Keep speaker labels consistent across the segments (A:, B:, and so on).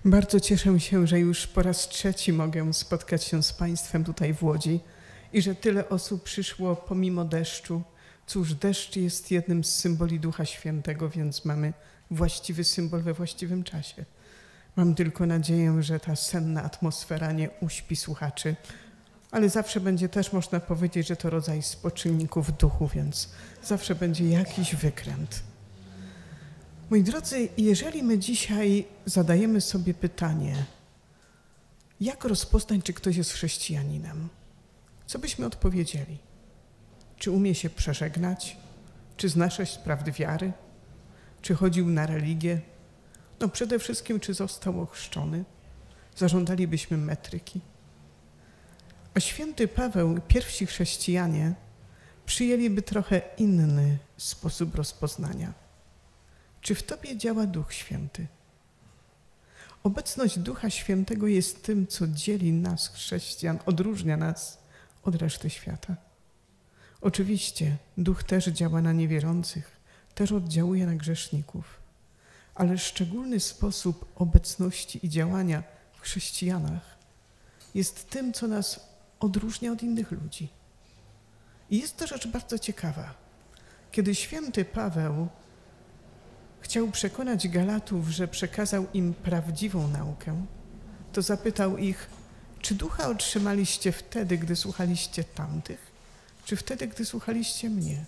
A: Bardzo cieszę się, że już po raz trzeci mogę spotkać się z Państwem tutaj w Łodzi i że tyle osób przyszło pomimo deszczu. Cóż, deszcz jest jednym z symboli Ducha Świętego, więc mamy właściwy symbol we właściwym czasie. Mam tylko nadzieję, że ta senna atmosfera nie uśpi słuchaczy, ale zawsze będzie też można powiedzieć, że to rodzaj spoczynku w duchu, więc zawsze będzie jakiś wykręt. Moi drodzy, jeżeli my dzisiaj zadajemy sobie pytanie, jak rozpoznać, czy ktoś jest chrześcijaninem, co byśmy odpowiedzieli? Czy umie się przeżegnać? Czy zna 6 prawd wiary? Czy chodził na religię? No przede wszystkim, czy został ochrzczony? Zażądalibyśmy metryki. A święty Paweł, pierwsi chrześcijanie, przyjęliby trochę inny sposób rozpoznania. Czy w tobie działa Duch Święty? Obecność Ducha Świętego jest tym, co dzieli nas, chrześcijan, odróżnia nas od reszty świata. Oczywiście Duch też działa na niewierzących, też oddziałuje na grzeszników, ale szczególny sposób obecności i działania w chrześcijanach jest tym, co nas odróżnia od innych ludzi. I jest to rzecz bardzo ciekawa. Kiedy święty Paweł chciał przekonać Galatów, że przekazał im prawdziwą naukę, to zapytał ich, czy Ducha otrzymaliście wtedy, gdy słuchaliście tamtych, czy wtedy, gdy słuchaliście mnie?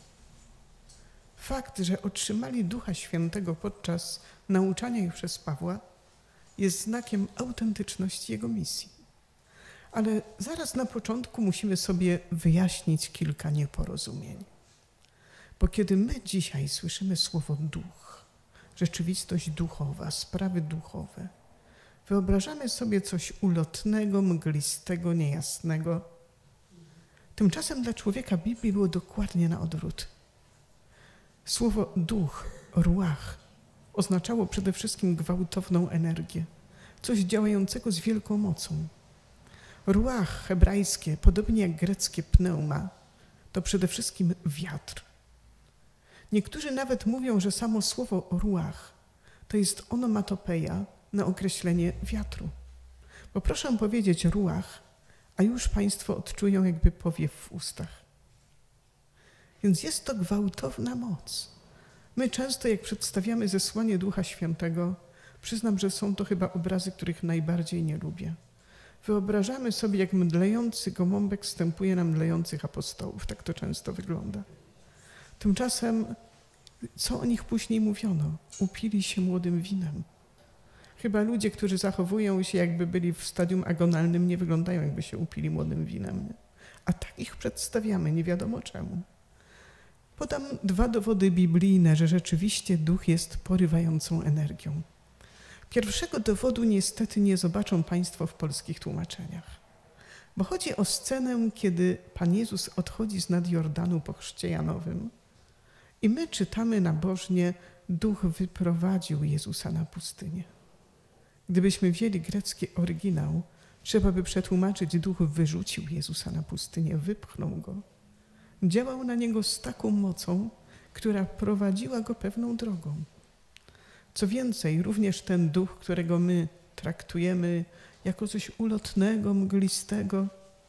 A: Fakt, że otrzymali Ducha Świętego podczas nauczania ich przez Pawła, jest znakiem autentyczności jego misji. Ale zaraz na początku musimy sobie wyjaśnić kilka nieporozumień. Bo kiedy my dzisiaj słyszymy słowo duch, rzeczywistość duchowa, sprawy duchowe, wyobrażamy sobie coś ulotnego, mglistego, niejasnego. Tymczasem dla człowieka Biblii było dokładnie na odwrót. Słowo duch, ruach, oznaczało przede wszystkim gwałtowną energię, coś działającego z wielką mocą. Ruach hebrajskie, podobnie jak greckie pneuma, to przede wszystkim wiatr. Niektórzy nawet mówią, że samo słowo ruach to jest onomatopeja na określenie wiatru. Bo proszę powiedzieć ruach, a już Państwo odczują jakby powiew w ustach. Więc jest to gwałtowna moc. My często, jak przedstawiamy zesłanie Ducha Świętego, przyznam, że są to chyba obrazy, których najbardziej nie lubię. Wyobrażamy sobie, jak mdlejący gołąbek wstępuje na mdlejących apostołów. Tak to często wygląda. Tymczasem, co o nich później mówiono? Upili się młodym winem. Chyba ludzie, którzy zachowują się, jakby byli w stadium agonalnym, nie wyglądają, jakby się upili młodym winem. Nie? A tak ich przedstawiamy, nie wiadomo czemu. Podam 2 dowody biblijne, że rzeczywiście duch jest porywającą energią. Pierwszego dowodu niestety nie zobaczą Państwo w polskich tłumaczeniach. Bo chodzi o scenę, kiedy Pan Jezus odchodzi z nad Jordanu po chrzcie Janowym i my czytamy nabożnie, duch wyprowadził Jezusa na pustynię. Gdybyśmy wzięli grecki oryginał, trzeba by przetłumaczyć, duch wyrzucił Jezusa na pustynię, wypchnął go. Działał na niego z taką mocą, która prowadziła go pewną drogą. Co więcej, również ten duch, którego my traktujemy jako coś ulotnego, mglistego.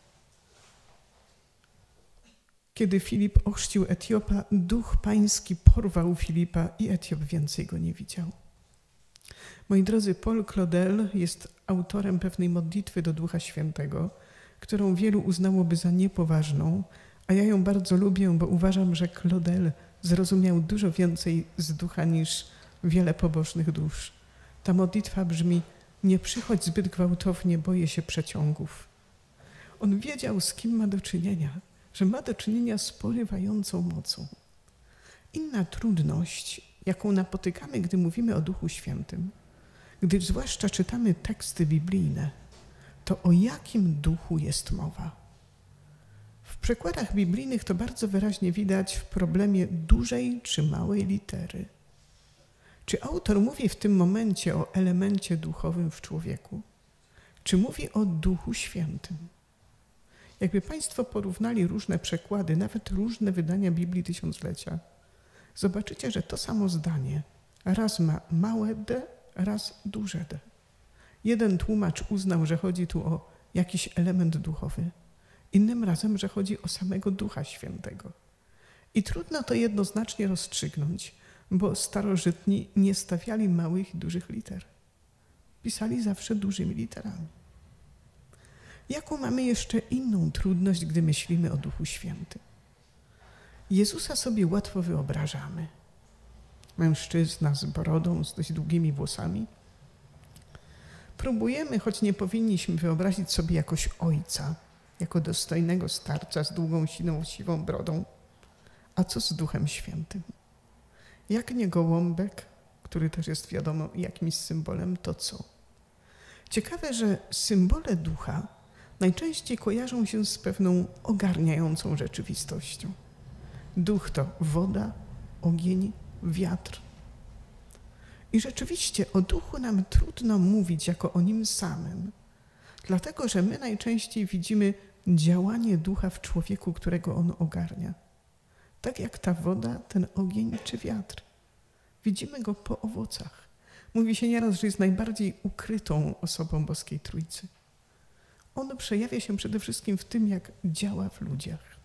A: Kiedy Filip ochrzcił Etiopa, duch pański porwał Filipa i Etiop więcej go nie widział. Moi drodzy, Paul Claudel jest autorem pewnej modlitwy do Ducha Świętego, którą wielu uznałoby za niepoważną, a ja ją bardzo lubię, bo uważam, że Claudel zrozumiał dużo więcej z ducha niż wiele pobożnych dusz. Ta modlitwa brzmi: nie przychodź zbyt gwałtownie, boję się przeciągów. On wiedział, z kim ma do czynienia, że ma do czynienia z porywającą mocą. Inna trudność, jaką napotykamy, gdy mówimy o Duchu Świętym, gdy zwłaszcza czytamy teksty biblijne, to o jakim duchu jest mowa? W przekładach biblijnych to bardzo wyraźnie widać w problemie dużej czy małej litery. Czy autor mówi w tym momencie o elemencie duchowym w człowieku? Czy mówi o Duchu Świętym? Jakby Państwo porównali różne przekłady, nawet różne wydania Biblii Tysiąclecia, zobaczycie, że to samo zdanie raz ma małe d, raz duże d. Jeden tłumacz uznał, że chodzi tu o jakiś element duchowy, innym razem, że chodzi o samego Ducha Świętego. I trudno to jednoznacznie rozstrzygnąć, bo starożytni nie stawiali małych i dużych liter. Pisali zawsze dużymi literami. Jaką mamy jeszcze inną trudność, gdy myślimy o Duchu Świętym? Jezusa sobie łatwo wyobrażamy. Mężczyzna z brodą, z dość długimi włosami. Próbujemy, choć nie powinniśmy, wyobrazić sobie jakoś ojca, jako dostojnego starca z długą, siwą brodą. A co z Duchem Świętym? Jak nie gołąbek, który też jest wiadomo jakimś symbolem, to co? Ciekawe, że symbole ducha najczęściej kojarzą się z pewną ogarniającą rzeczywistością. Duch to woda, ogień, wiatr. I rzeczywiście o duchu nam trudno mówić jako o nim samym, dlatego że my najczęściej widzimy działanie ducha w człowieku, którego on ogarnia. Tak jak ta woda, ten ogień czy wiatr. Widzimy go po owocach. Mówi się nieraz, że jest najbardziej ukrytą osobą Boskiej Trójcy. On przejawia się przede wszystkim w tym, jak działa w ludziach.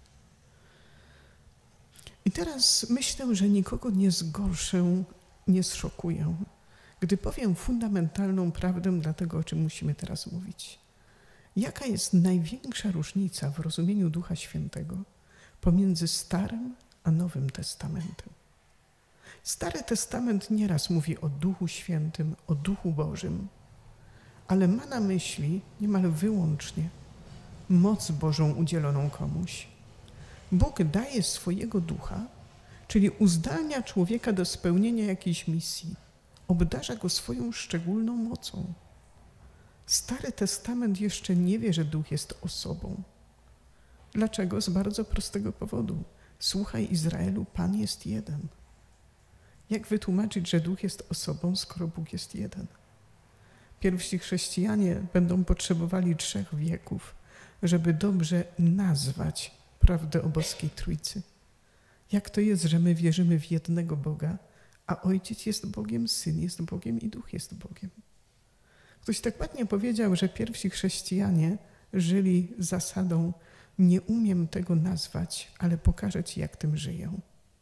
A: I teraz myślę, że nikogo nie zgorszę, nie zszokuję, gdy powiem fundamentalną prawdę dla tego, o czym musimy teraz mówić. Jaka jest największa różnica w rozumieniu Ducha Świętego pomiędzy Starym a Nowym Testamentem? Stary Testament nieraz mówi o Duchu Świętym, o Duchu Bożym, ale ma na myśli niemal wyłącznie moc Bożą udzieloną komuś. Bóg daje swojego Ducha, czyli uzdalnia człowieka do spełnienia jakiejś misji, obdarza go swoją szczególną mocą. Stary Testament jeszcze nie wie, że Duch jest osobą. Dlaczego? Z bardzo prostego powodu. Słuchaj Izraelu, Pan jest jeden. Jak wytłumaczyć, że Duch jest osobą, skoro Bóg jest jeden? Pierwsi chrześcijanie będą potrzebowali 3 wieków, żeby dobrze nazwać prawdę o Boskiej Trójcy. Jak to jest, że my wierzymy w jednego Boga, a Ojciec jest Bogiem, Syn jest Bogiem i Duch jest Bogiem? Ktoś tak ładnie powiedział, że pierwsi chrześcijanie żyli zasadą: nie umiem tego nazwać, ale pokażę ci, jak tym żyję.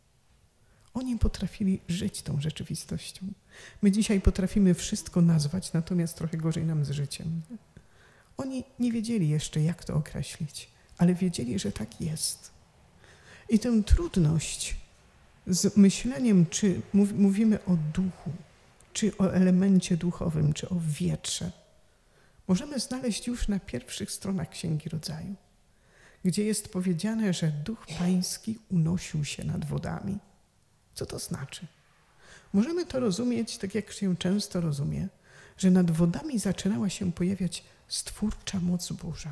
A: Oni potrafili żyć tą rzeczywistością. My dzisiaj potrafimy wszystko nazwać, natomiast trochę gorzej nam z życiem. Oni nie wiedzieli jeszcze, jak to określić, ale wiedzieli, że tak jest. I tę trudność z myśleniem, czy mówimy o duchu, czy o elemencie duchowym, czy o wietrze, możemy znaleźć już na pierwszych stronach Księgi Rodzaju, gdzie jest powiedziane, że Duch Pański unosił się nad wodami. Co to znaczy? Możemy to rozumieć, tak jak się często rozumie, że nad wodami zaczynała się pojawiać stwórcza moc Boża.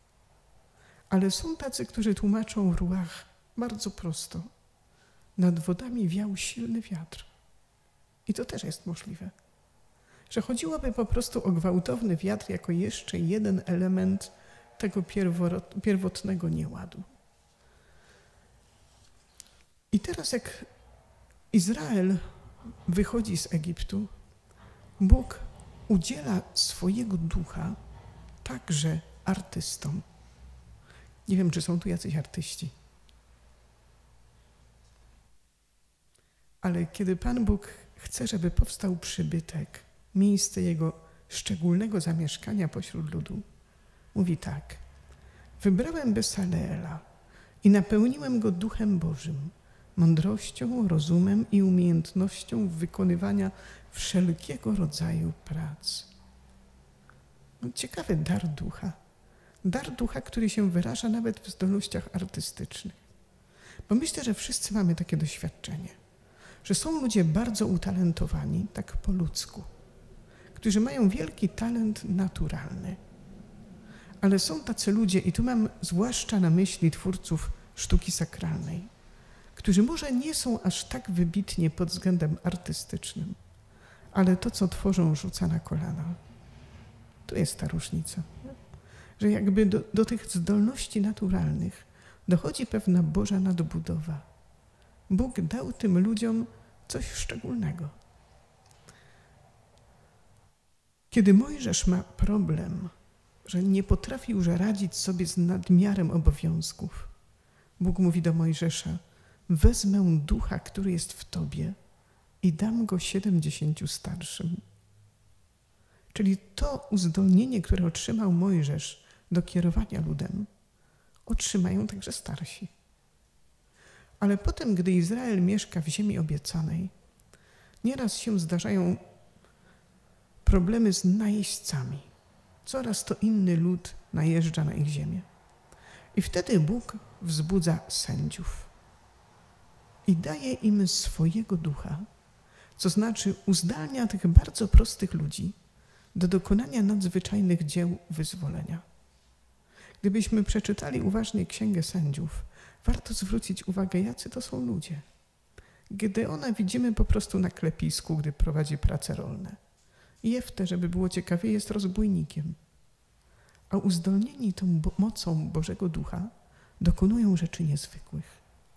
A: Ale są tacy, którzy tłumaczą ruach bardzo prosto. Nad wodami wiał silny wiatr. I to też jest możliwe. Że chodziłoby po prostu o gwałtowny wiatr jako jeszcze jeden element tego pierwotnego nieładu. I teraz jak Izrael wychodzi z Egiptu, Bóg udziela swojego ducha także artystom. Nie wiem, czy są tu jacyś artyści. Ale kiedy Pan Bóg chce, żeby powstał przybytek, miejsce Jego szczególnego zamieszkania pośród ludu, mówi tak: wybrałem Besaleela i napełniłem go Duchem Bożym, mądrością, rozumem i umiejętnością wykonywania wszelkiego rodzaju prac. Ciekawy dar ducha. Dar ducha, który się wyraża nawet w zdolnościach artystycznych. Bo myślę, że wszyscy mamy takie doświadczenie, że są ludzie bardzo utalentowani, tak po ludzku, którzy mają wielki talent naturalny. Ale są tacy ludzie, i tu mam zwłaszcza na myśli twórców sztuki sakralnej, którzy może nie są aż tak wybitnie pod względem artystycznym, ale to, co tworzą, rzuca na kolana. Tu jest ta różnica, że jakby do tych zdolności naturalnych dochodzi pewna Boża nadbudowa. Bóg dał tym ludziom coś szczególnego. Kiedy Mojżesz ma problem, że nie potrafi już radzić sobie z nadmiarem obowiązków, Bóg mówi do Mojżesza: wezmę ducha, który jest w tobie i dam go 70 starszym. Czyli to uzdolnienie, które otrzymał Mojżesz do kierowania ludem, otrzymają także starsi. Ale potem, gdy Izrael mieszka w ziemi obiecanej, nieraz się zdarzają problemy z najeźdźcami. Coraz to inny lud najeżdża na ich ziemię. I wtedy Bóg wzbudza sędziów i daje im swojego ducha, co znaczy uzdalnia tych bardzo prostych ludzi do dokonania nadzwyczajnych dzieł wyzwolenia. Gdybyśmy przeczytali uważnie Księgę Sędziów, warto zwrócić uwagę, jacy to są ludzie. Gedeona widzimy po prostu na klepisku, gdy prowadzi prace rolne. Jefte, żeby było ciekawie, jest rozbójnikiem. A uzdolnieni tą mocą Bożego Ducha dokonują rzeczy niezwykłych.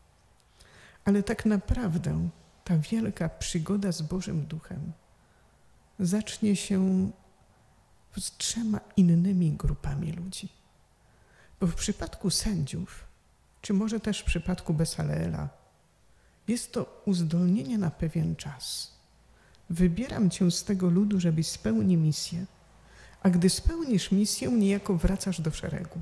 A: Ale tak naprawdę ta wielka przygoda z Bożym Duchem zacznie się z 3 innymi grupami ludzi. Bo w przypadku sędziów, czy może też w przypadku Besaleela, jest to uzdolnienie na pewien czas. Wybieram cię z tego ludu, żebyś spełnił misję, a gdy spełnisz misję, niejako wracasz do szeregu.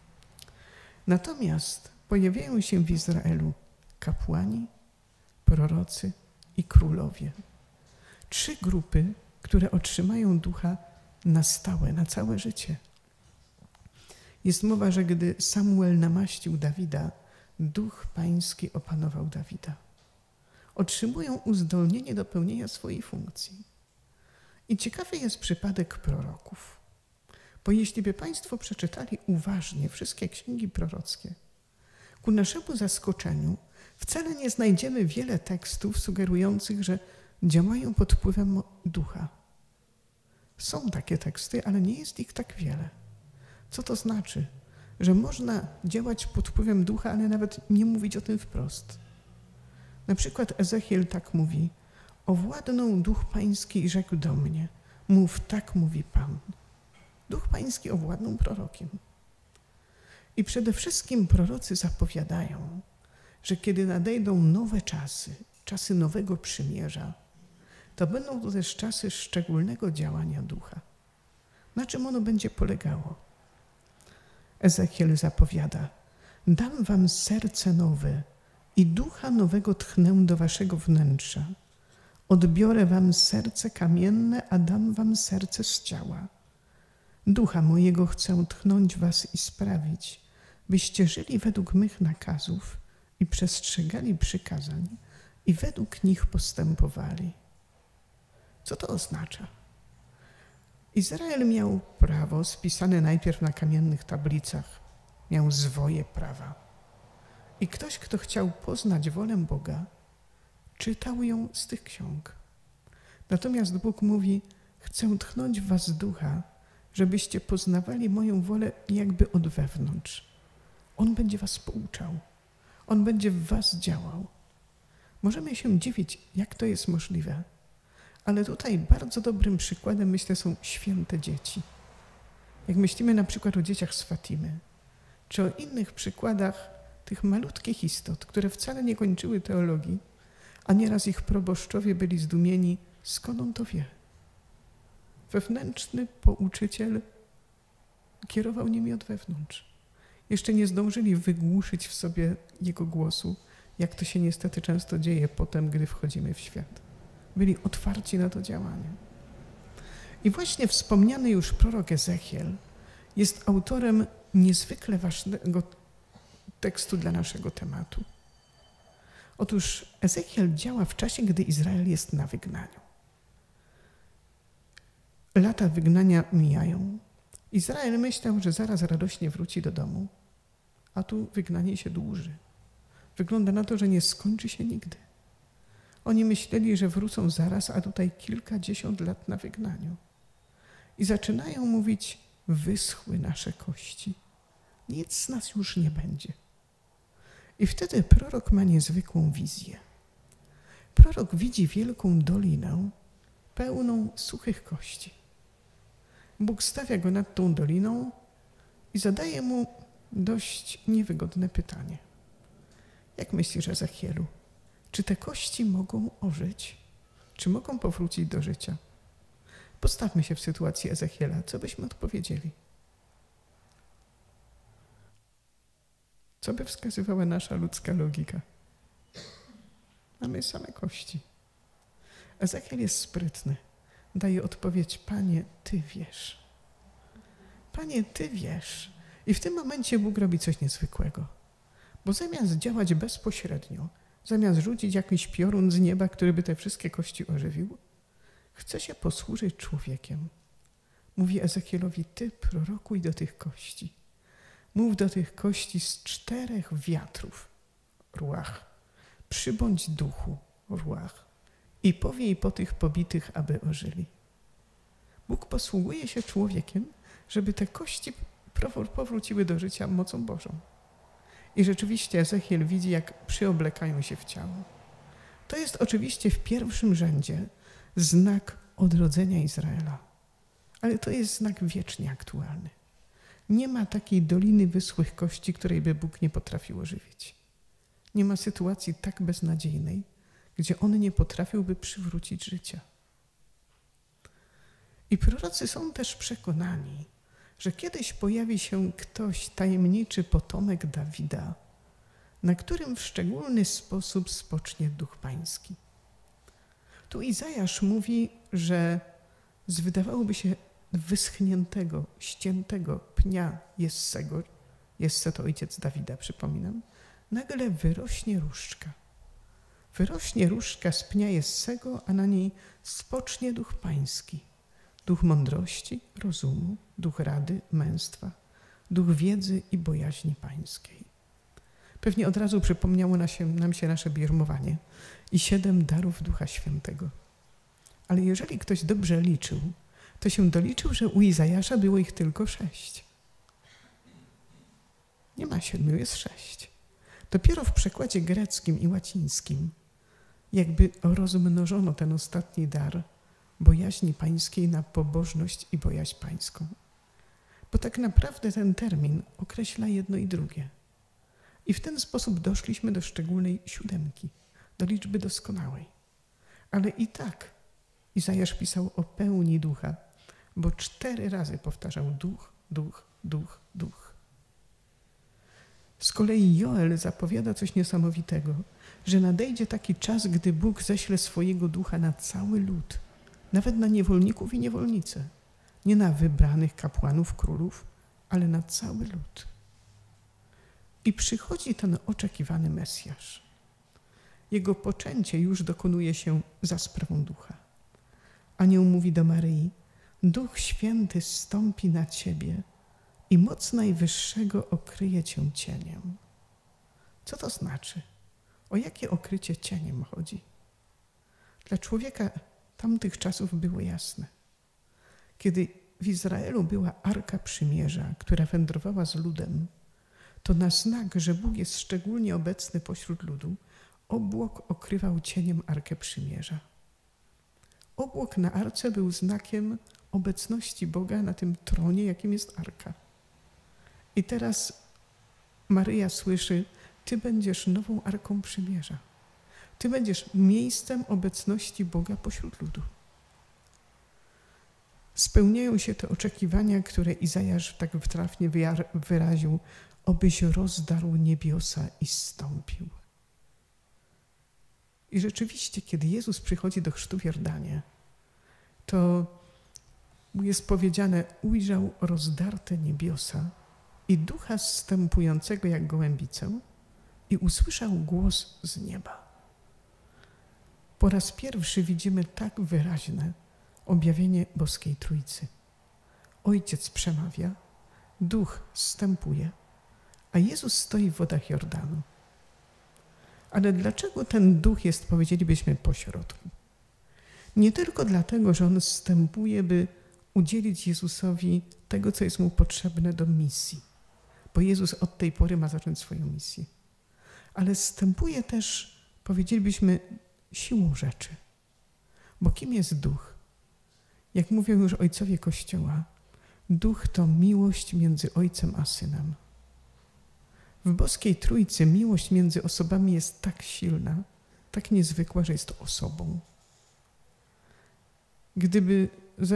A: Natomiast pojawiają się w Izraelu kapłani, prorocy i królowie. 3 grupy, które otrzymają ducha na stałe, na całe życie. Jest mowa, że gdy Samuel namaścił Dawida, Duch Pański opanował Dawida. Otrzymują uzdolnienie do pełnienia swojej funkcji. I ciekawy jest przypadek proroków. Bo jeśli by Państwo przeczytali uważnie wszystkie księgi prorockie, ku naszemu zaskoczeniu wcale nie znajdziemy wiele tekstów sugerujących, że działają pod wpływem ducha. Są takie teksty, ale nie jest ich tak wiele. Co to znaczy? Że można działać pod wpływem ducha, ale nawet nie mówić o tym wprost. Na przykład Ezechiel tak mówi: owładnął Duch Pański i rzekł do mnie: mów, tak mówi Pan. Duch Pański owładnął prorokiem. I przede wszystkim prorocy zapowiadają, że kiedy nadejdą nowe czasy, czasy nowego przymierza, to będą to też czasy szczególnego działania ducha. Na czym ono będzie polegało? Ezechiel zapowiada: dam wam serce nowe i ducha nowego tchnę do waszego wnętrza. Odbiorę wam serce kamienne, a dam wam serce z ciała. Ducha mojego chcę tchnąć was i sprawić, byście żyli według mych nakazów i przestrzegali przykazań i według nich postępowali. Co to oznacza? Izrael miał prawo spisane najpierw na kamiennych tablicach. Miał zwoje prawa. I ktoś, kto chciał poznać wolę Boga, czytał ją z tych ksiąg. Natomiast Bóg mówi: chcę tchnąć w was ducha, żebyście poznawali moją wolę jakby od wewnątrz. On będzie was pouczał. On będzie w was działał. Możemy się dziwić, jak to jest możliwe. Ale tutaj bardzo dobrym przykładem, myślę, są święte dzieci. Jak myślimy na przykład o dzieciach z Fatimy, czy o innych przykładach tych malutkich istot, które wcale nie kończyły teologii, a nieraz ich proboszczowie byli zdumieni, skąd on to wie. Wewnętrzny pouczyciel kierował nimi od wewnątrz. Jeszcze nie zdążyli wygłuszyć w sobie jego głosu, jak to się niestety często dzieje potem, gdy wchodzimy w świat. Byli otwarci na to działanie. I właśnie wspomniany już prorok Ezechiel jest autorem niezwykle ważnego tekstu dla naszego tematu. Otóż Ezechiel działa w czasie, gdy Izrael jest na wygnaniu. Lata wygnania mijają. Izrael myślał, że zaraz radośnie wróci do domu, a tu wygnanie się dłuży. Wygląda na to, że nie skończy się nigdy. Oni myśleli, że wrócą zaraz, a tutaj kilkadziesiąt lat na wygnaniu. I zaczynają mówić: wyschły nasze kości. Nic z nas już nie będzie. I wtedy prorok ma niezwykłą wizję. Prorok widzi wielką dolinę pełną suchych kości. Bóg stawia go nad tą doliną i zadaje mu dość niewygodne pytanie. Jak myślisz, Ezechielu, czy te kości mogą ożyć? Czy mogą powrócić do życia? Postawmy się w sytuacji Ezechiela. Co byśmy odpowiedzieli? Co by wskazywała nasza ludzka logika? Mamy same kości. Ezechiel jest sprytny. Daje odpowiedź: Panie, Ty wiesz. Panie, Ty wiesz. I w tym momencie Bóg robi coś niezwykłego. Bo zamiast działać bezpośrednio, zamiast rzucić jakiś piorun z nieba, który by te wszystkie kości ożywił, chce się posłużyć człowiekiem. Mówi Ezechielowi: Ty prorokuj do tych kości. Mów do tych kości z 4 wiatrów, ruach. Przybądź duchu, ruach. I powiej po tych pobitych, aby ożyli. Bóg posługuje się człowiekiem, żeby te kości powróciły do życia mocą Bożą. I rzeczywiście Ezechiel widzi, jak przyoblekają się w ciało. To jest oczywiście w pierwszym rzędzie znak odrodzenia Izraela. Ale to jest znak wiecznie aktualny. Nie ma takiej doliny wyschłych kości, której by Bóg nie potrafił ożywić. Nie ma sytuacji tak beznadziejnej, gdzie On nie potrafiłby przywrócić życia. I prorocy są też przekonani, że kiedyś pojawi się ktoś, tajemniczy potomek Dawida, na którym w szczególny sposób spocznie Duch Pański. Tu Izajasz mówi, że z wydawałoby się wyschniętego, ściętego pnia Jessego, Jesse to ojciec Dawida, przypominam, nagle wyrośnie różdżka. Wyrośnie różdżka z pnia Jessego, a na niej spocznie Duch Pański. Duch mądrości, rozumu, duch rady, męstwa, duch wiedzy i bojaźni pańskiej. Pewnie od razu przypomniało nam się nasze bierzmowanie i 7 darów Ducha Świętego. Ale jeżeli ktoś dobrze liczył, to się doliczył, że u Izajasza było ich tylko 6. Nie ma 7, jest 6. Dopiero w przekładzie greckim i łacińskim jakby rozmnożono ten ostatni dar bojaźni pańskiej na pobożność i bojaźń pańską. Bo tak naprawdę ten termin określa jedno i drugie. I w ten sposób doszliśmy do szczególnej 7, do liczby doskonałej. Ale i tak Izajasz pisał o pełni ducha, bo 4 razy powtarzał duch, duch, duch, duch. Z kolei Joel zapowiada coś niesamowitego, że nadejdzie taki czas, gdy Bóg ześle swojego ducha na cały lud, nawet na niewolników i niewolnice, nie na wybranych kapłanów, królów, ale na cały lud. I przychodzi ten oczekiwany Mesjasz. Jego poczęcie już dokonuje się za sprawą ducha. Anioł mówi do Maryi: Duch Święty zstąpi na ciebie i moc Najwyższego okryje cię cieniem. Co to znaczy? O jakie okrycie cieniem chodzi? Dla człowieka tamtych czasów było jasne. Kiedy w Izraelu była Arka Przymierza, która wędrowała z ludem, to na znak, że Bóg jest szczególnie obecny pośród ludu, obłok okrywał cieniem Arkę Przymierza. Obłok na Arce był znakiem obecności Boga na tym tronie, jakim jest Arka. I teraz Maryja słyszy: Ty będziesz nową Arką Przymierza. Ty będziesz miejscem obecności Boga pośród ludu. Spełniają się te oczekiwania, które Izajasz tak trafnie wyraził: obyś rozdarł niebiosa i zstąpił. I rzeczywiście, kiedy Jezus przychodzi do chrztu w Jordanie, to jest powiedziane: ujrzał rozdarte niebiosa i Ducha zstępującego jak gołębicę i usłyszał głos z nieba. Po raz pierwszy widzimy tak wyraźne objawienie Boskiej Trójcy. Ojciec przemawia, Duch zstępuje, a Jezus stoi w wodach Jordanu. Ale dlaczego ten Duch jest, powiedzielibyśmy, pośrodku? Nie tylko dlatego, że On zstępuje, by udzielić Jezusowi tego, co jest Mu potrzebne do misji, bo Jezus od tej pory ma zacząć swoją misję. Ale zstępuje też, powiedzielibyśmy, siłą rzeczy. Bo kim jest Duch? Jak mówią już ojcowie Kościoła, Duch to miłość między Ojcem a Synem. W boskiej Trójcy miłość między osobami jest tak silna, tak niezwykła, że jest osobą. Gdyby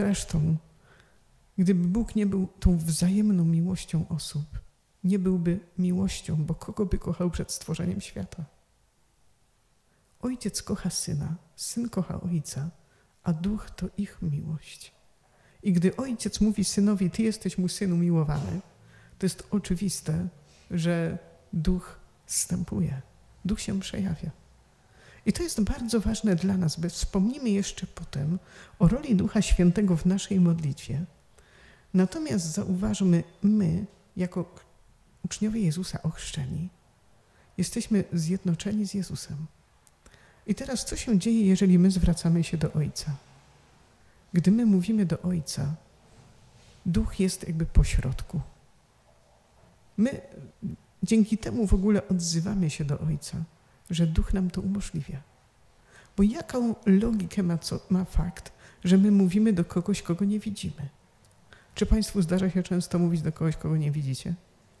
A: Bóg nie był tą wzajemną miłością osób, nie byłby miłością, bo kogo by kochał przed stworzeniem świata? Ojciec kocha Syna, Syn kocha Ojca, a Duch to ich miłość. I gdy Ojciec mówi Synowi, Ty jesteś mój Syn umiłowany, to jest oczywiste, że Duch zstępuje, Duch się przejawia. I to jest bardzo ważne dla nas, bo wspomnimy jeszcze potem o roli Ducha Świętego w naszej modlitwie. Natomiast zauważmy, my, jako uczniowie Jezusa ochrzczeni, jesteśmy zjednoczeni z Jezusem. I teraz co się dzieje, jeżeli my zwracamy się do Ojca? Gdy my mówimy do Ojca, Duch jest jakby pośrodku. My dzięki temu w ogóle odzywamy się do Ojca, że Duch nam to umożliwia. Bo jaką logikę ma fakt, że my mówimy do kogoś, kogo nie widzimy? Czy Państwu zdarza się często mówić do kogoś, kogo nie widzicie?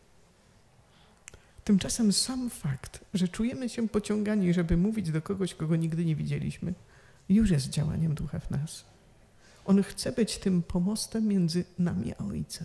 A: Tymczasem sam fakt, że czujemy się pociągani, żeby mówić do kogoś, kogo nigdy nie widzieliśmy, już jest działaniem Ducha w nas. On chce być tym pomostem między nami a Ojcem.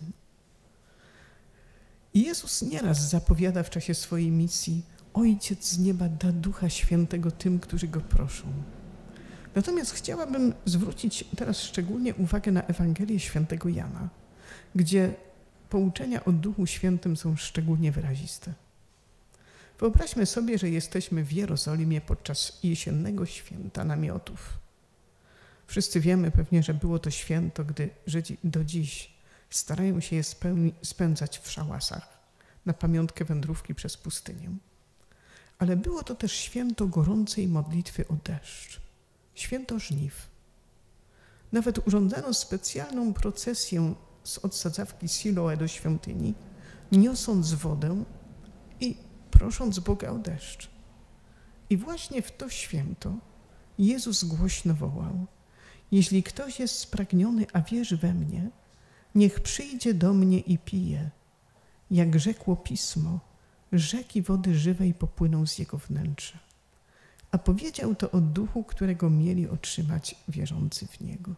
A: I Jezus nieraz zapowiada w czasie swojej misji: Ojciec z nieba da Ducha Świętego tym, którzy Go proszą. Natomiast chciałabym zwrócić teraz szczególnie uwagę na Ewangelię Świętego Jana, gdzie pouczenia o Duchu Świętym są szczególnie wyraziste. Wyobraźmy sobie, że jesteśmy w Jerozolimie podczas jesiennego święta namiotów. Wszyscy wiemy pewnie, że było to święto, gdy Żydzi do dziś starają się je spędzać w szałasach na pamiątkę wędrówki przez pustynię. Ale było to też święto gorącej modlitwy o deszcz, święto żniw. Nawet urządzano specjalną procesję z odsadzawki Siloe do świątyni, niosąc wodę i prosząc Boga o deszcz. I właśnie w to święto Jezus głośno wołał: jeśli ktoś jest spragniony, a wierzy we mnie, niech przyjdzie do mnie i pije. Jak rzekło Pismo, rzeki wody żywej popłyną z jego wnętrza. A powiedział to o Duchu, którego mieli otrzymać wierzący w Niego.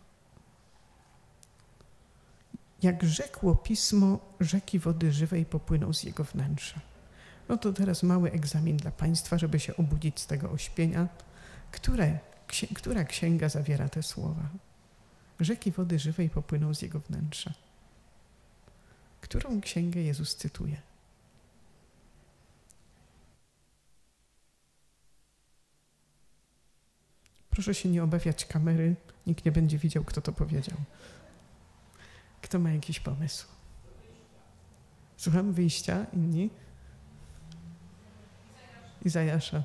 A: Jak rzekło Pismo, rzeki wody żywej popłyną z jego wnętrza. No to teraz mały egzamin dla Państwa, żeby się obudzić z tego ośpienia. Która księga zawiera te słowa? Rzeki wody żywej popłyną z jego wnętrza. Którą księgę Jezus cytuje? Proszę się nie obawiać kamery, nikt nie będzie widział, kto to powiedział. Kto ma jakiś pomysł? Słucham wyjścia, inni? Izajasza.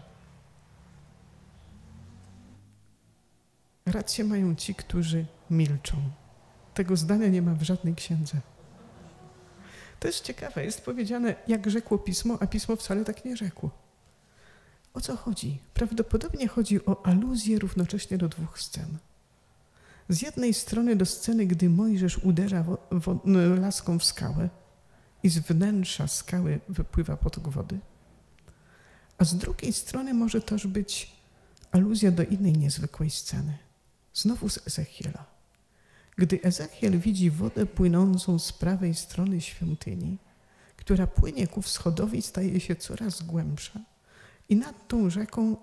A: Rację mają ci, którzy milczą. Tego zdania nie ma w żadnej księdze. To jest ciekawe, jest powiedziane, jak rzekło Pismo, a Pismo wcale tak nie rzekło. O co chodzi? Prawdopodobnie chodzi o aluzję równocześnie do dwóch scen. Z jednej strony do sceny, gdy Mojżesz uderza laską w skałę i z wnętrza skały wypływa potok wody. A z drugiej strony może też być aluzja do innej niezwykłej sceny. Znowu z Ezechiela. Gdy Ezechiel widzi wodę płynącą z prawej strony świątyni, która płynie ku wschodowi, staje się coraz głębsza i nad tą rzeką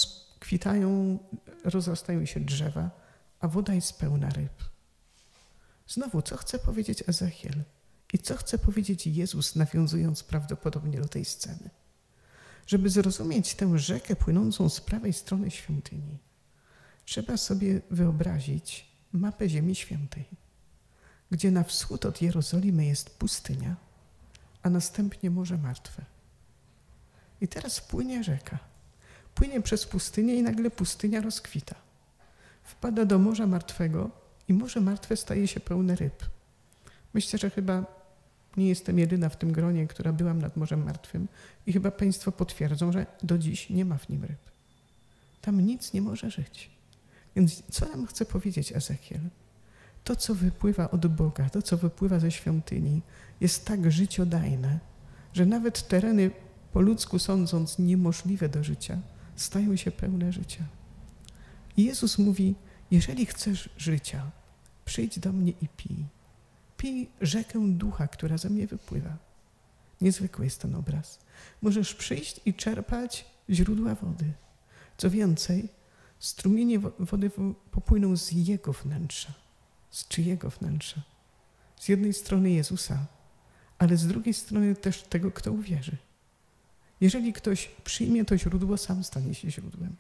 A: rozrastają się drzewa, a woda jest pełna ryb. Znowu, co chce powiedzieć Ezechiel i co chce powiedzieć Jezus, nawiązując prawdopodobnie do tej sceny? Żeby zrozumieć tę rzekę płynącą z prawej strony świątyni, trzeba sobie wyobrazić mapę Ziemi Świętej, gdzie na wschód od Jerozolimy jest pustynia, a następnie Morze Martwe. I teraz płynie rzeka. Płynie przez pustynię i nagle pustynia rozkwita. Wpada do Morza Martwego i Morze Martwe staje się pełne ryb. Myślę, że chyba nie jestem jedyna w tym gronie, która byłam nad Morzem Martwym i chyba Państwo potwierdzą, że do dziś nie ma w nim ryb. Tam nic nie może żyć. Więc co nam chce powiedzieć Ezechiel? To, co wypływa od Boga, to, co wypływa ze świątyni, jest tak życiodajne, że nawet tereny, po ludzku sądząc, niemożliwe do życia, stają się pełne życia. I Jezus mówi, jeżeli chcesz życia, przyjdź do mnie i pij. Pij rzekę ducha, która ze mnie wypływa. Niezwykły jest ten obraz. Możesz przyjść i czerpać źródła wody. Co więcej, strumienie wody popłyną z Jego wnętrza. Z czyjego wnętrza? Z jednej strony Jezusa, ale z drugiej strony też tego, kto uwierzy. Jeżeli ktoś przyjmie to źródło, sam stanie się źródłem.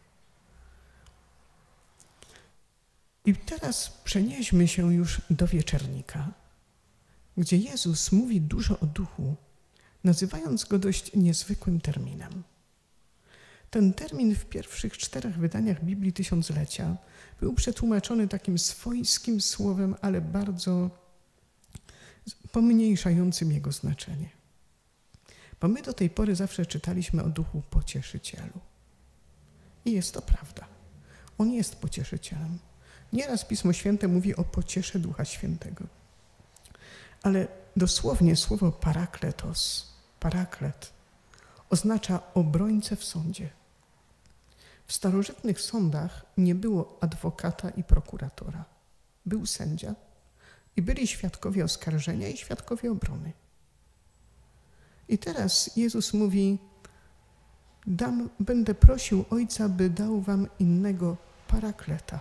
A: I teraz przenieśmy się już do wieczernika, gdzie Jezus mówi dużo o duchu, nazywając go dość niezwykłym terminem. Ten termin w pierwszych 4 wydaniach Biblii Tysiąclecia był przetłumaczony takim swojskim słowem, ale bardzo pomniejszającym jego znaczenie. Bo my do tej pory zawsze czytaliśmy o Duchu Pocieszycielu. I jest to prawda. On jest pocieszycielem. Nieraz Pismo Święte mówi o pociesze Ducha Świętego. Ale dosłownie słowo parakletos, paraklet, oznacza obrońcę w sądzie. W starożytnych sądach nie było adwokata i prokuratora. Był sędzia i byli świadkowie oskarżenia i świadkowie obrony. I teraz Jezus mówi, będę prosił Ojca, by dał wam innego parakleta.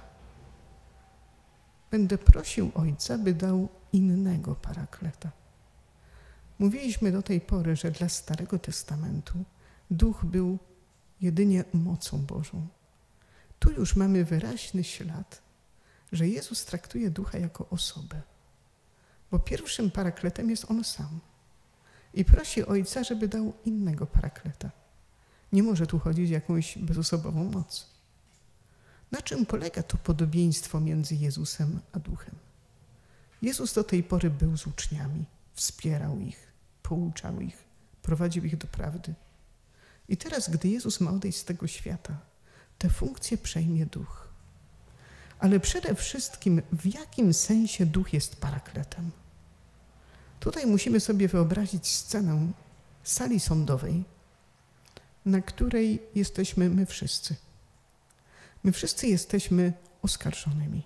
A: Będę prosił Ojca, by dał innego parakleta. Mówiliśmy do tej pory, że dla Starego Testamentu Duch był jedynie mocą Bożą. Tu już mamy wyraźny ślad, że Jezus traktuje Ducha jako osobę, bo pierwszym parakletem jest On sam i prosi Ojca, żeby dał innego parakleta. Nie może tu chodzić o jakąś bezosobową moc. Na czym polega to podobieństwo między Jezusem a Duchem? Jezus do tej pory był z uczniami, wspierał ich, pouczał ich, prowadził ich do prawdy. I teraz, gdy Jezus ma odejść z tego świata, tę funkcję przejmie Duch. Ale przede wszystkim, w jakim sensie Duch jest parakletem? Tutaj musimy sobie wyobrazić scenę sali sądowej, na której jesteśmy my wszyscy. My wszyscy jesteśmy oskarżonymi.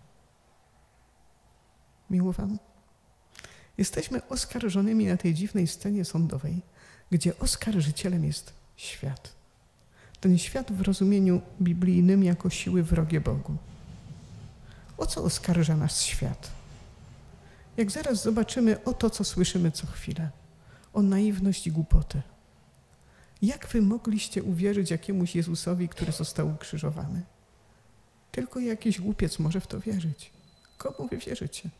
A: Miło wam? Jesteśmy oskarżonymi na tej dziwnej scenie sądowej, gdzie oskarżycielem jest świat. Ten świat w rozumieniu biblijnym jako siły wrogie Bogu. O co oskarża nas świat? Jak zaraz zobaczymy o to, co słyszymy co chwilę. O naiwność i głupotę. Jak wy mogliście uwierzyć jakiemuś Jezusowi, który został ukrzyżowany? Tylko jakiś głupiec może w to wierzyć. Komu wy wierzycie?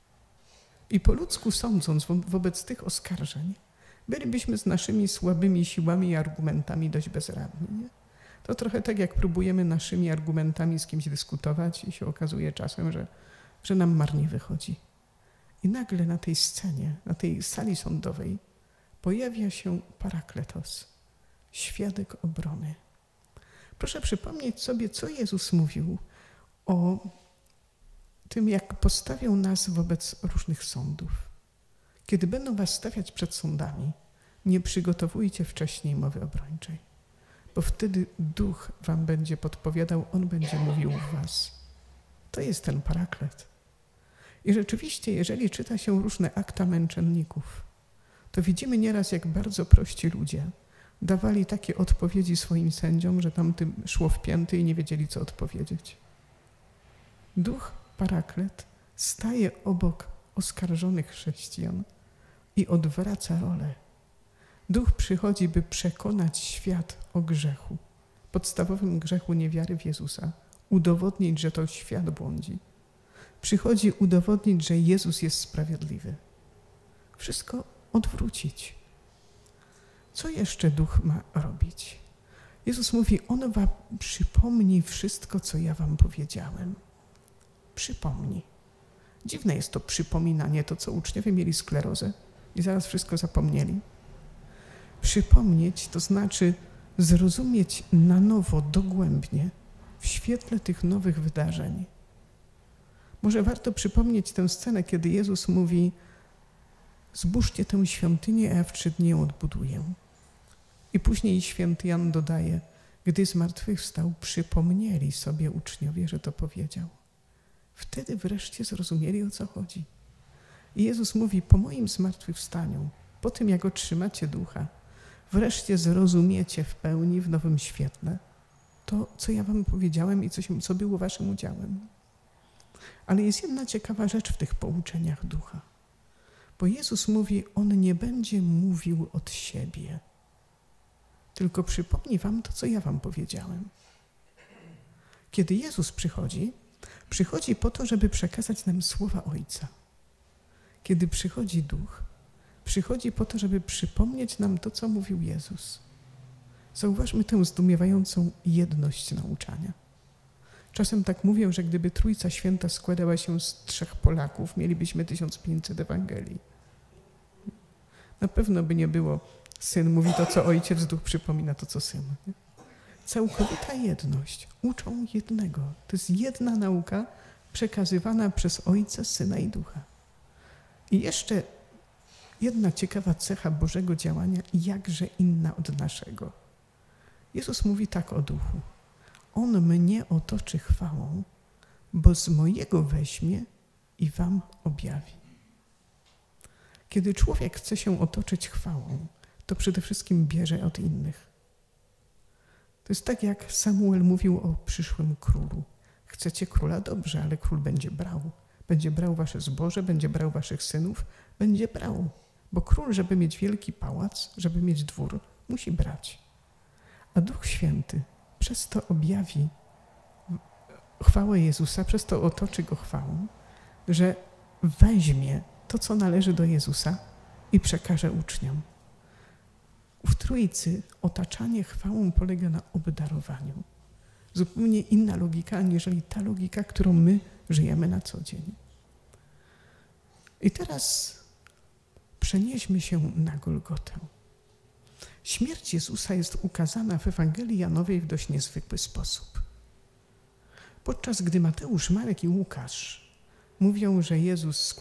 A: I po ludzku sądząc wobec tych oskarżeń, bylibyśmy z naszymi słabymi siłami i argumentami dość bezradni. Nie? To trochę tak, jak próbujemy naszymi argumentami z kimś dyskutować i się okazuje czasem, że nam marnie wychodzi. I nagle na tej scenie, na tej sali sądowej pojawia się parakletos, świadek obrony. Proszę przypomnieć sobie, co Jezus mówił o tym, jak postawią nas wobec różnych sądów. Kiedy będą was stawiać przed sądami, nie przygotowujcie wcześniej mowy obrończej, bo wtedy Duch wam będzie podpowiadał, On będzie mówił w was. To jest ten paraklet. I rzeczywiście, jeżeli czyta się różne akta męczenników, to widzimy nieraz, jak bardzo prości ludzie dawali takie odpowiedzi swoim sędziom, że tamtym szło w pięty i nie wiedzieli, co odpowiedzieć. Duch paraklet staje obok oskarżonych chrześcijan i odwraca rolę. Duch przychodzi, by przekonać świat o grzechu, podstawowym grzechu niewiary w Jezusa, udowodnić, że to świat błądzi. Przychodzi udowodnić, że Jezus jest sprawiedliwy. Wszystko odwrócić. Co jeszcze Duch ma robić? Jezus mówi, On wam przypomni wszystko, co ja wam powiedziałem. Przypomni. Dziwne jest to przypominanie, to co uczniowie mieli sklerozę i zaraz wszystko zapomnieli. Przypomnieć to znaczy zrozumieć na nowo, dogłębnie, w świetle tych nowych wydarzeń. Może warto przypomnieć tę scenę, kiedy Jezus mówi: zbóżcie tę świątynię, a ja w 3 dni ją odbuduję. I później święty Jan dodaje: gdy zmartwychwstał, przypomnieli sobie uczniowie, że to powiedział. Wtedy wreszcie zrozumieli, o co chodzi. I Jezus mówi: po moim zmartwychwstaniu, po tym jak otrzymacie ducha, wreszcie zrozumiecie w pełni, w nowym świetle to, co ja wam powiedziałem i co było waszym udziałem. Ale jest jedna ciekawa rzecz w tych pouczeniach ducha. Bo Jezus mówi: on nie będzie mówił od siebie, tylko przypomni wam to, co ja wam powiedziałem. Kiedy Jezus przychodzi po to, żeby przekazać nam słowa Ojca. Kiedy przychodzi Duch, przychodzi po to, żeby przypomnieć nam to, co mówił Jezus. Zauważmy tę zdumiewającą jedność nauczania. Czasem tak mówię, że gdyby Trójca Święta składała się z 3 Polaków, mielibyśmy 1500 Ewangelii. Na pewno by nie było: Syn mówi to, co Ojciec, Duch przypomina to, co Syn. Nie? Całkowita jedność. Uczą jednego. To jest jedna nauka przekazywana przez Ojca, Syna i Ducha. I jeszcze jedna ciekawa cecha Bożego działania, jakże inna od naszego. Jezus mówi tak o Duchu: on mnie otoczy chwałą, bo z mojego weźmie i wam objawi. Kiedy człowiek chce się otoczyć chwałą, to przede wszystkim bierze od innych. To jest tak, jak Samuel mówił o przyszłym królu. Chcecie króla? Dobrze, ale król będzie brał. Będzie brał wasze zboże, będzie brał waszych synów, będzie brał. Bo król, żeby mieć wielki pałac, żeby mieć dwór, musi brać. A Duch Święty przez to objawi chwałę Jezusa, przez to otoczy go chwałą, że weźmie to, co należy do Jezusa i przekaże uczniom. W Trójcy otaczanie chwałą polega na obdarowaniu. Zupełnie inna logika, aniżeli ta logika, którą my żyjemy na co dzień. I teraz przenieśmy się na Golgotę. Śmierć Jezusa jest ukazana w Ewangelii Janowej w dość niezwykły sposób. Podczas gdy Mateusz, Marek i Łukasz mówią, że Jezus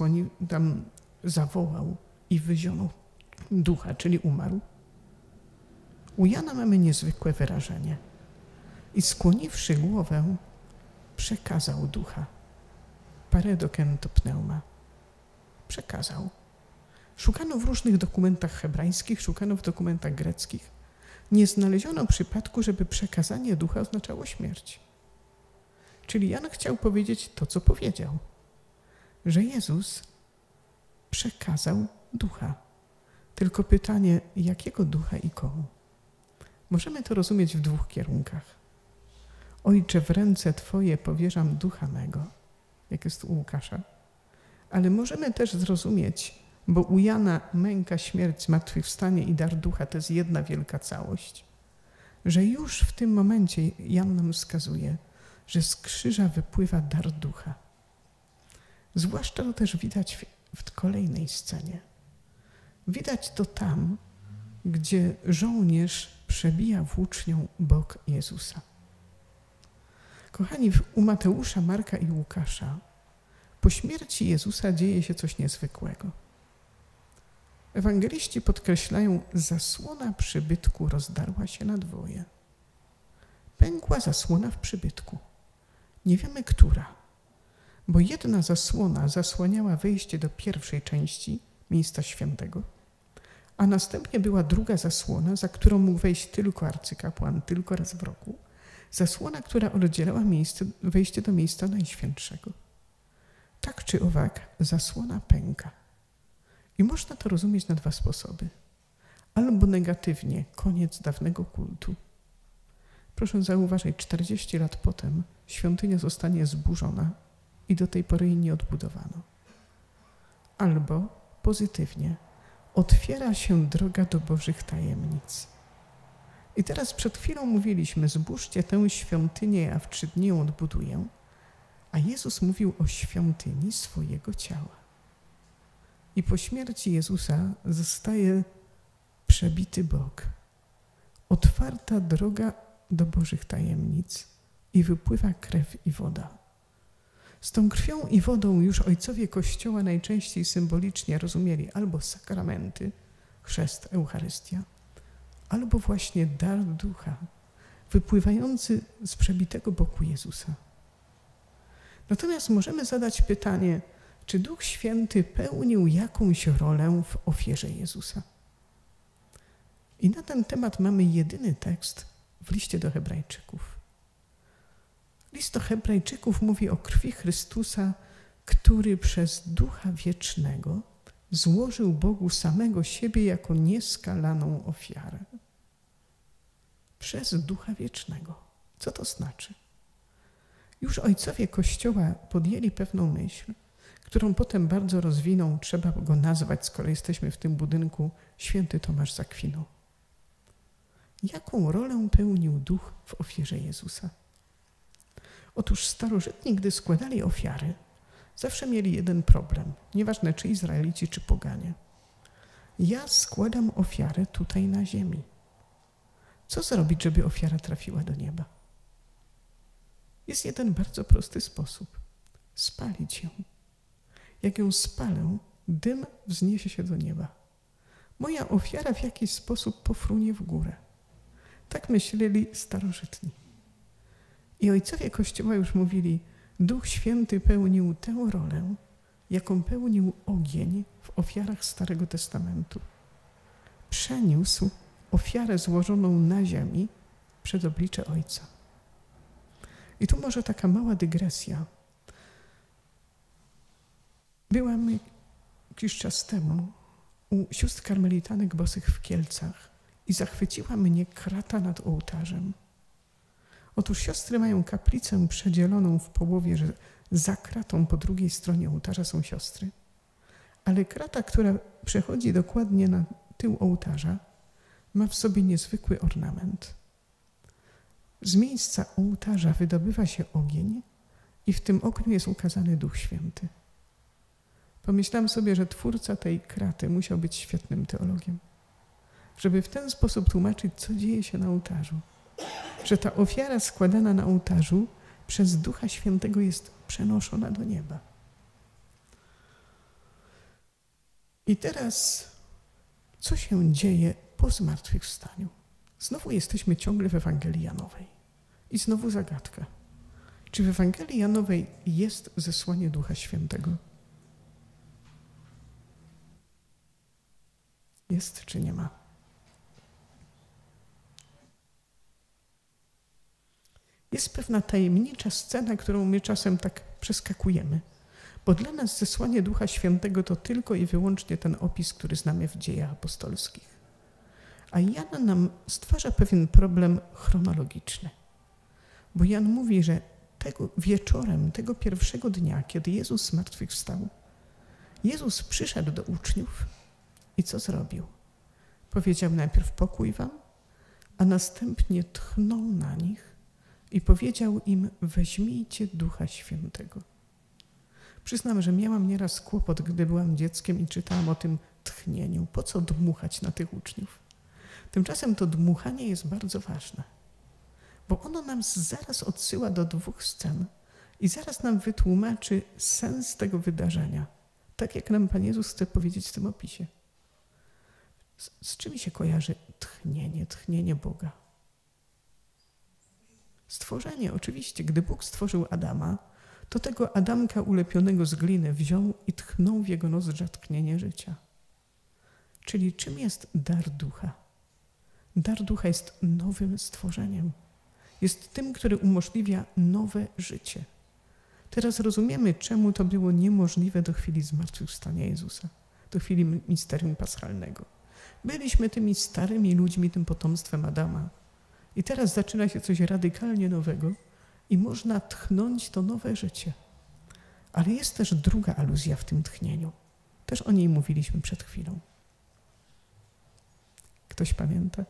A: zawołał i wyzionął ducha, czyli umarł, u Jana mamy niezwykłe wyrażenie. I skłoniwszy głowę, przekazał ducha. Paredokento pneuma. Przekazał. Szukano w różnych dokumentach hebrajskich, szukano w dokumentach greckich. Nie znaleziono przypadku, żeby przekazanie ducha oznaczało śmierć. Czyli Jan chciał powiedzieć to, co powiedział. Że Jezus przekazał ducha. Tylko pytanie, jakiego ducha i komu? Możemy to rozumieć w 2 kierunkach. Ojcze, w ręce Twoje powierzam ducha mego, jak jest u Łukasza. Ale możemy też zrozumieć, bo u Jana męka, śmierć, zmartwychwstanie i dar ducha to jest jedna wielka całość. Że już w tym momencie Jan nam wskazuje, że z krzyża wypływa dar ducha. Zwłaszcza to też widać w kolejnej scenie. Widać to tam, gdzie żołnierz przebija włócznią bok Jezusa. Kochani, u Mateusza, Marka i Łukasza po śmierci Jezusa dzieje się coś niezwykłego. Ewangeliści podkreślają, zasłona przybytku rozdarła się na 2. Pękła zasłona w przybytku. Nie wiemy, która, bo jedna zasłona zasłaniała wejście do pierwszej części miejsca świętego, a następnie była druga zasłona, za którą mógł wejść tylko arcykapłan, tylko raz w roku. Zasłona, która oddzielała wejście do miejsca najświętszego. Tak czy owak, zasłona pęka. I można to rozumieć na 2 sposoby. Albo negatywnie, koniec dawnego kultu. Proszę zauważyć, 40 lat potem świątynia zostanie zburzona i do tej pory jej nie odbudowano. Albo pozytywnie, otwiera się droga do Bożych tajemnic. I teraz przed chwilą mówiliśmy, zbóżcie tę świątynię, a w 3 dni ją odbuduję. A Jezus mówił o świątyni swojego ciała. I po śmierci Jezusa zostaje przebity bok. Otwarta droga do Bożych tajemnic i wypływa krew i woda. Z tą krwią i wodą już ojcowie Kościoła najczęściej symbolicznie rozumieli albo sakramenty, chrzest, Eucharystia, albo właśnie dar ducha, wypływający z przebitego boku Jezusa. Natomiast możemy zadać pytanie, czy Duch Święty pełnił jakąś rolę w ofierze Jezusa? I na ten temat mamy jedyny tekst w liście do Hebrajczyków. List do Hebrajczyków mówi o krwi Chrystusa, który przez Ducha Wiecznego złożył Bogu samego siebie jako nieskalaną ofiarę. Przez Ducha Wiecznego. Co to znaczy? Już ojcowie Kościoła podjęli pewną myśl, którą potem bardzo rozwinął, trzeba go nazwać, skoro jesteśmy w tym budynku, święty Tomasz z Akwinu. Jaką rolę pełnił Duch w ofierze Jezusa? Otóż starożytni, gdy składali ofiary, zawsze mieli jeden problem, nieważne czy Izraelici, czy poganie. Ja składam ofiarę tutaj na ziemi. Co zrobić, żeby ofiara trafiła do nieba? Jest jeden bardzo prosty sposób. Spalić ją. Jak ją spalę, dym wzniesie się do nieba. Moja ofiara w jakiś sposób pofrunie w górę. Tak myśleli starożytni. I ojcowie Kościoła już mówili, Duch Święty pełnił tę rolę, jaką pełnił ogień w ofiarach Starego Testamentu. Przeniósł ofiarę złożoną na ziemi przed oblicze Ojca. I tu może taka mała dygresja. Byłam jakiś czas temu u sióstr karmelitanek bosych w Kielcach i zachwyciła mnie krata nad ołtarzem. Otóż siostry mają kaplicę przedzieloną w połowie, że za kratą po drugiej stronie ołtarza są siostry. Ale krata, która przechodzi dokładnie na tył ołtarza, ma w sobie niezwykły ornament. Z miejsca ołtarza wydobywa się ogień i w tym ogniu jest ukazany Duch Święty. Pomyślałam sobie, że twórca tej kraty musiał być świetnym teologiem, żeby w ten sposób tłumaczyć, co dzieje się na ołtarzu. Że ta ofiara składana na ołtarzu przez Ducha Świętego jest przenoszona do nieba. I teraz, co się dzieje po zmartwychwstaniu? Znowu jesteśmy ciągle w Ewangelii Janowej. I znowu zagadka. Czy w Ewangelii Janowej jest zesłanie Ducha Świętego? Jest czy nie ma? Jest pewna tajemnicza scena, którą my czasem tak przeskakujemy, bo dla nas zesłanie Ducha Świętego to tylko i wyłącznie ten opis, który znamy w Dziejach Apostolskich. A Jan nam stwarza pewien problem chronologiczny, bo Jan mówi, że tego wieczorem, tego pierwszego dnia, kiedy Jezus zmartwychwstał, Jezus przyszedł do uczniów i co zrobił? Powiedział najpierw pokój wam, a następnie tchnął na nich i powiedział im, weźmijcie Ducha Świętego. Przyznam, że miałam nieraz kłopot, gdy byłam dzieckiem i czytałam o tym tchnieniu. Po co dmuchać na tych uczniów? Tymczasem to dmuchanie jest bardzo ważne, bo ono nam zaraz odsyła do dwóch scen i zaraz nam wytłumaczy sens tego wydarzenia, tak jak nam Pan Jezus chce powiedzieć w tym opisie. Z czym się kojarzy tchnienie Boga? Stworzenie, oczywiście. Gdy Bóg stworzył Adama, to tego Adamka ulepionego z gliny wziął i tchnął w jego nozdrza tchnienie życia. Czyli czym jest dar ducha? Dar ducha jest nowym stworzeniem. Jest tym, który umożliwia nowe życie. Teraz rozumiemy, czemu to było niemożliwe do chwili zmartwychwstania Jezusa, do chwili misterium paschalnego. Byliśmy tymi starymi ludźmi, tym potomstwem Adama. I teraz zaczyna się coś radykalnie nowego i można tchnąć to nowe życie. Ale jest też druga aluzja w tym tchnieniu. Też o niej mówiliśmy przed chwilą. Ktoś pamięta?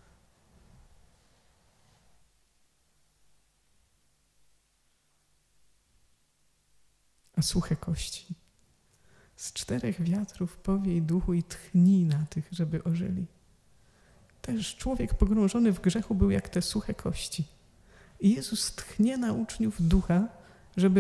A: A suche kości. Z 4 wiatrów powiej duchu i tchnij na tych, żeby ożyli. Też człowiek pogrążony w grzechu był jak te suche kości. I Jezus tchnie na uczniów ducha, żeby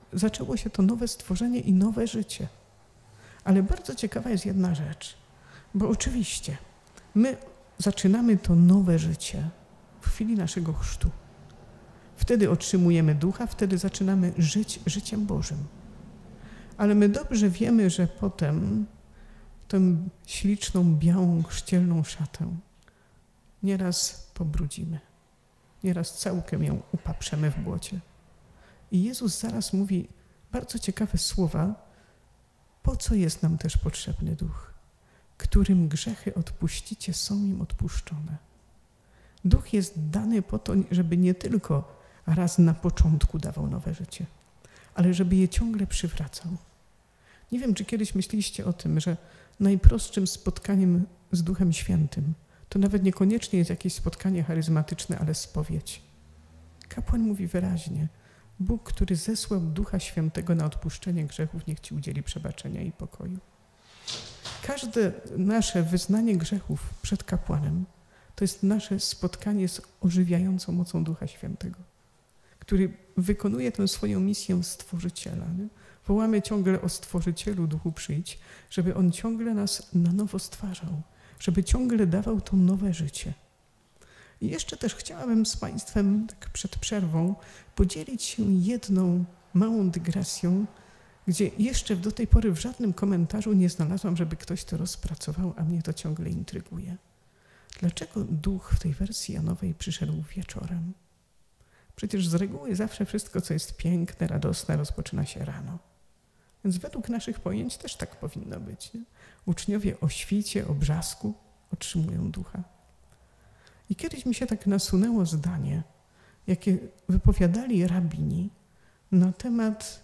A: zaczęło się to nowe stworzenie i nowe życie. Ale bardzo ciekawa jest jedna rzecz, bo oczywiście my zaczynamy to nowe życie w chwili naszego chrztu. Wtedy otrzymujemy Ducha, wtedy zaczynamy żyć życiem Bożym. Ale my dobrze wiemy, że potem tę śliczną, białą, chrzcielną szatę nieraz pobrudzimy. Nieraz całkiem ją upaprzemy w błocie. I Jezus zaraz mówi bardzo ciekawe słowa, po co jest nam też potrzebny Duch, którym grzechy odpuścicie, są im odpuszczone. Duch jest dany po to, żeby nie tylko raz na początku dawał nowe życie, ale żeby je ciągle przywracał. Nie wiem, czy kiedyś myśleliście o tym, że najprostszym spotkaniem z Duchem Świętym to nawet niekoniecznie jest jakieś spotkanie charyzmatyczne, ale spowiedź. Kapłan mówi wyraźnie, Bóg, który zesłał Ducha Świętego na odpuszczenie grzechów, niech Ci udzieli przebaczenia i pokoju. Każde nasze wyznanie grzechów przed kapłanem to jest nasze spotkanie z ożywiającą mocą Ducha Świętego, który wykonuje tę swoją misję Stworzyciela. Nie? Wołamy ciągle o Stworzycielu, Duchu przyjdź, żeby On ciągle nas na nowo stwarzał, żeby ciągle dawał to nowe życie. I jeszcze też chciałabym z Państwem tak przed przerwą podzielić się jedną małą dygresją, gdzie jeszcze do tej pory w żadnym komentarzu nie znalazłam, żeby ktoś to rozpracował, a mnie to ciągle intryguje. Dlaczego Duch w tej wersji Janowej przyszedł wieczorem? Przecież z reguły zawsze wszystko, co jest piękne, radosne, rozpoczyna się rano. Więc według naszych pojęć też tak powinno być. Nie? Uczniowie o świcie, o brzasku otrzymują Ducha. I kiedyś mi się tak nasunęło zdanie, jakie wypowiadali rabini na temat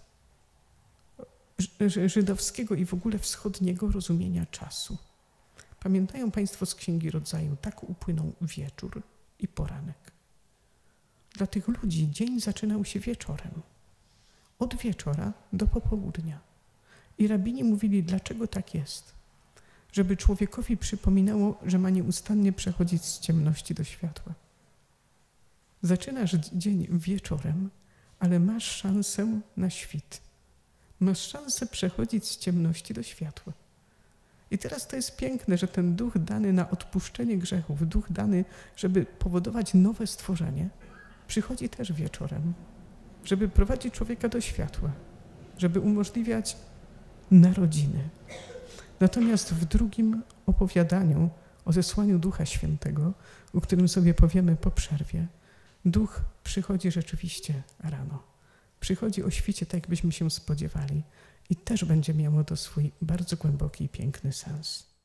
A: żydowskiego i w ogóle wschodniego rozumienia czasu. Pamiętają Państwo z Księgi Rodzaju, tak upłynął wieczór i poranek. Dla tych ludzi dzień zaczynał się wieczorem. Od wieczora do popołudnia. I rabini mówili, dlaczego tak jest? Żeby człowiekowi przypominało, że ma nieustannie przechodzić z ciemności do światła. Zaczynasz dzień wieczorem, ale masz szansę na świt. Masz szansę przechodzić z ciemności do światła. I teraz to jest piękne, że ten Duch dany na odpuszczenie grzechów, Duch dany, żeby powodować nowe stworzenie, przychodzi też wieczorem, żeby prowadzić człowieka do światła, żeby umożliwiać narodziny. Natomiast w drugim opowiadaniu o zesłaniu Ducha Świętego, o którym sobie powiemy po przerwie, Duch przychodzi rzeczywiście rano. Przychodzi o świcie, tak jakbyśmy się spodziewali i też będzie miało to swój bardzo głęboki i piękny sens.